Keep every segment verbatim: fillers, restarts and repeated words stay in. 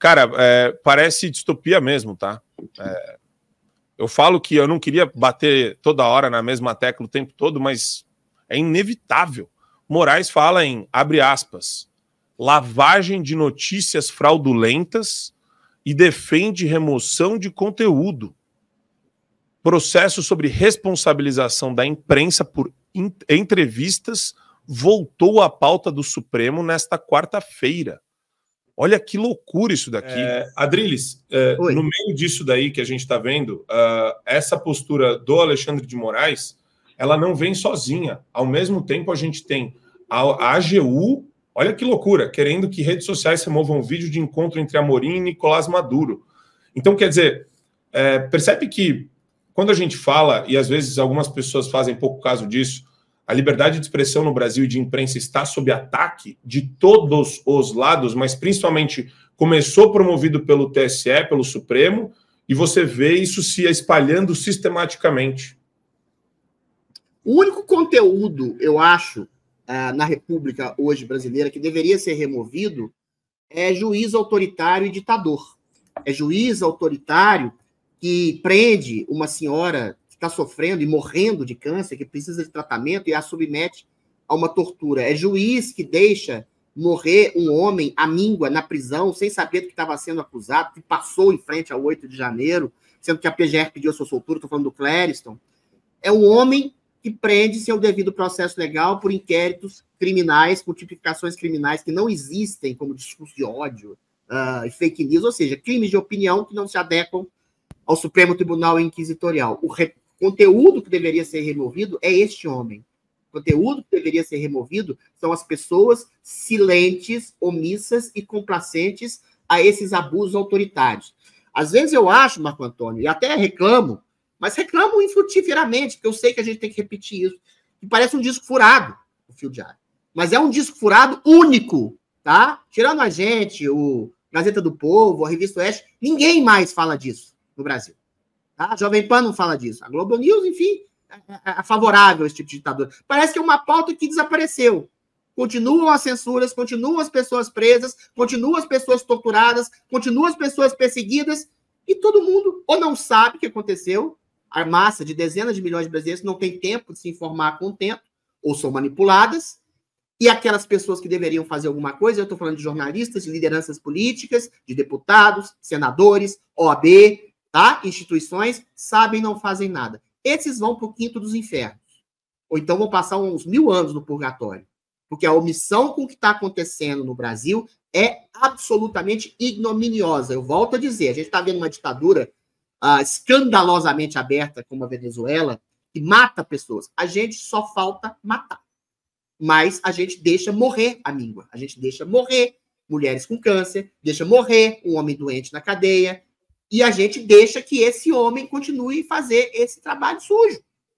Cara, é, parece distopia mesmo, tá? É, eu falo que eu não queria bater toda hora na mesma tecla o tempo todo, mas é inevitável. Moraes fala em, abre aspas, lavagem de notícias fraudulentas e defende remoção de conteúdo. Processo sobre responsabilização da imprensa por entrevistas voltou à pauta do Supremo nesta quarta-feira. Olha que loucura isso daqui. É, Adriles, é, no meio disso daí que a gente está vendo, uh, essa postura do Alexandre de Moraes, ela não vem sozinha. Ao mesmo tempo, a gente tem a, a A G U, olha que loucura, querendo que redes sociais removam vídeo de encontro entre Amorim e Nicolás Maduro. Então, quer dizer, é, percebe que quando a gente fala, e às vezes algumas pessoas fazem pouco caso disso, a liberdade de expressão no Brasil e de imprensa está sob ataque de todos os lados, mas principalmente começou promovido pelo T S E, pelo Supremo, e você vê isso se espalhando sistematicamente. O único conteúdo, eu acho, na República hoje brasileira que deveria ser removido é juiz autoritário e ditador. É juiz autoritário que prende uma senhora que está sofrendo e morrendo de câncer, que precisa de tratamento e a submete a uma tortura. É juiz que deixa morrer um homem à míngua na prisão, sem saber do que estava sendo acusado, que passou em frente ao oito de janeiro, sendo que a P G R pediu a sua soltura, estou falando do Clériston. É um homem que prende sem o devido processo legal por inquéritos criminais, por tipificações criminais que não existem, como discurso de ódio uh, e fake news, ou seja, crimes de opinião que não se adequam ao Supremo Tribunal Inquisitorial. O re... conteúdo que deveria ser removido é este homem. O conteúdo que deveria ser removido são as pessoas silentes, omissas e complacentes a esses abusos autoritários. Às vezes eu acho, Marco Antônio, e até reclamo, mas reclamo infrutíferamente, porque eu sei que a gente tem que repetir isso, que parece um disco furado, o Fio Diário. Mas é um disco furado único, tá? Tirando a gente, o Gazeta do Povo, a Revista Oeste, ninguém mais fala disso no Brasil. Tá? A Jovem Pan não fala disso. A Globo News, enfim, é, é favorável a esse tipo de ditadura. Parece que é uma pauta que desapareceu. Continuam as censuras, continuam as pessoas presas, continuam as pessoas torturadas, continuam as pessoas perseguidas, e todo mundo ou não sabe o que aconteceu, a massa de dezenas de milhões de brasileiros não tem tempo de se informar com o tempo, ou são manipuladas, e aquelas pessoas que deveriam fazer alguma coisa, eu estou falando de jornalistas, de lideranças políticas, de deputados, senadores, O A B, tá? Instituições, sabem e não fazem nada. Esses vão para o quinto dos infernos. Ou então vão passar uns mil anos no purgatório. Porque a omissão com o que está acontecendo no Brasil é absolutamente ignominiosa. Eu volto a dizer, a gente está vendo uma ditadura uh, escandalosamente aberta, como a Venezuela, que mata pessoas. A gente só falta matar. Mas a gente deixa morrer a míngua. A gente deixa morrer mulheres com câncer, deixa morrer um homem doente na cadeia, e a gente deixa que esse homem continue a fazer esse trabalho sujo.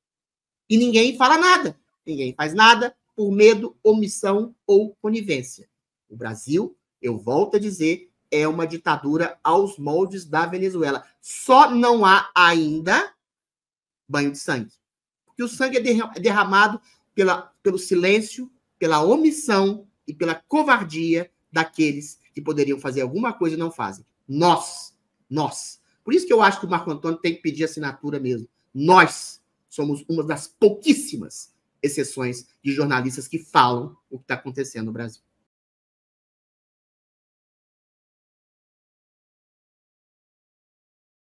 E ninguém fala nada. Ninguém faz nada por medo, omissão ou conivência. O Brasil, eu volto a dizer, é uma ditadura aos moldes da Venezuela. Só não há ainda banho de sangue. Porque o sangue é derramado pela, pelo silêncio, pela omissão e pela covardia daqueles que poderiam fazer alguma coisa e não fazem. Nós, nós. Por isso que eu acho que o Marco Antônio tem que pedir assinatura mesmo. Nós somos uma das pouquíssimas exceções de jornalistas que falam o que está acontecendo no Brasil.